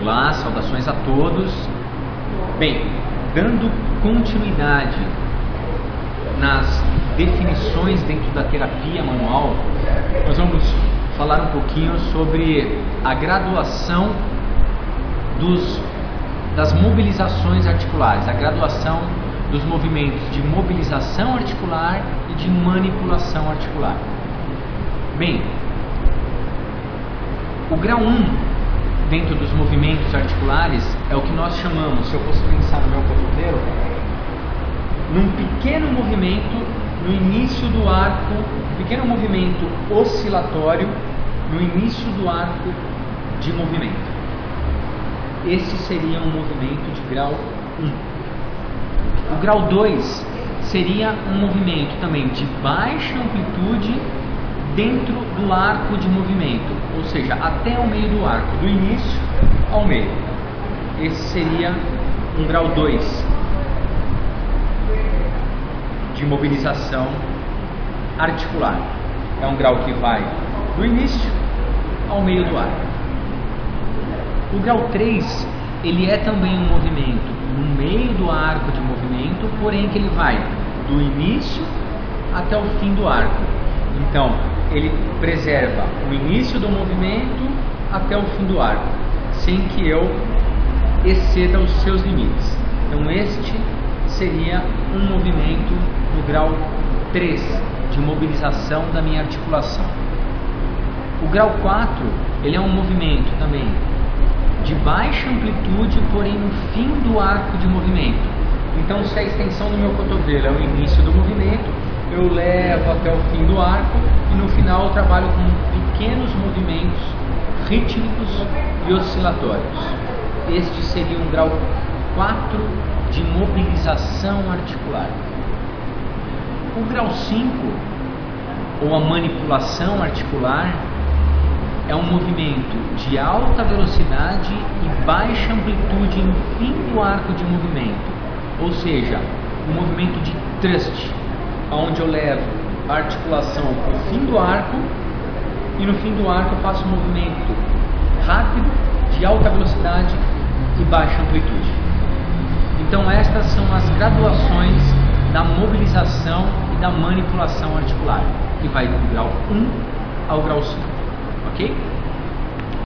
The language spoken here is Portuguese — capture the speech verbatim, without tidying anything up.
Olá, saudações a todos. Bem, dando continuidade nas definições dentro da terapia manual, nós vamos falar um pouquinho sobre a graduação dos, das mobilizações articulares, a graduação dos movimentos de mobilização articular e de manipulação articular. Bem, o grau um dentro dos movimentos articulares é o que nós chamamos, se eu fosse pensar no meu cotovelo, num pequeno movimento no início do arco, um pequeno movimento oscilatório no início do arco de movimento. Esse seria um movimento de grau um. O grau dois seria um movimento também de baixa amplitude dentro do arco de movimento, ou seja, até o meio do arco, do início ao meio. Esse seria um grau dois de mobilização articular. É um grau que vai do início ao meio do arco. O grau três, ele é também um movimento no meio do arco de movimento, porém que ele vai do início até o fim do arco. Então, ele preserva o início do movimento até o fim do arco, sem que eu exceda os seus limites. Então, este seria um movimento no grau três de mobilização da minha articulação. O grau quatro, ele é um movimento também de baixa amplitude, porém no fim do arco de movimento. Então, se a extensão do meu cotovelo é o início do movimento, eu levo até o fim do arco e no final eu trabalho com pequenos movimentos rítmicos e oscilatórios. Este seria um grau quatro de mobilização articular. O grau cinco, ou a manipulação articular, é um movimento de alta velocidade e baixa amplitude no fim do arco de movimento, ou seja, um movimento de thrust, onde eu levo a articulação para o fim do arco e no fim do arco eu faço um movimento rápido, de alta velocidade e baixa amplitude. Então estas são as graduações da mobilização e da manipulação articular, que vai do grau um ao grau cinco, ok?